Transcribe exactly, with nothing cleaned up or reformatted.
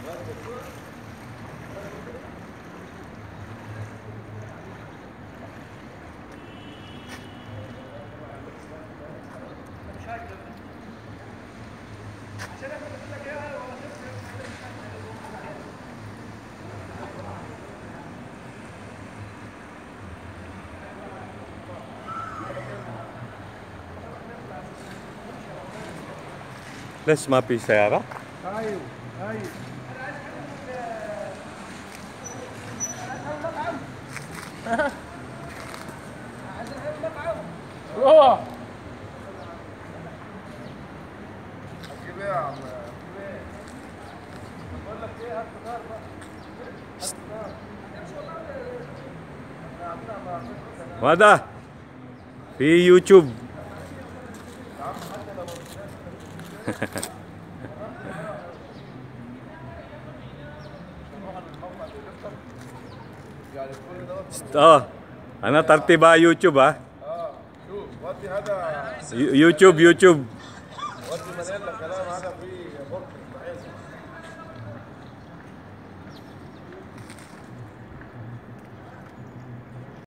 ليش ما في سيارة؟ ايوه ايوه روح هتجيب ايه يا عم؟ هتجيب ايه؟ بقول لك ايه، هات فطار بقى. هات فطار. ماذا؟ في يوتيوب. اه انا ترتيبها يوتيوب. ها اه شوف ودي هذا يوتيوب يوتيوب ودي مليان كلام، هذا فيه بكره.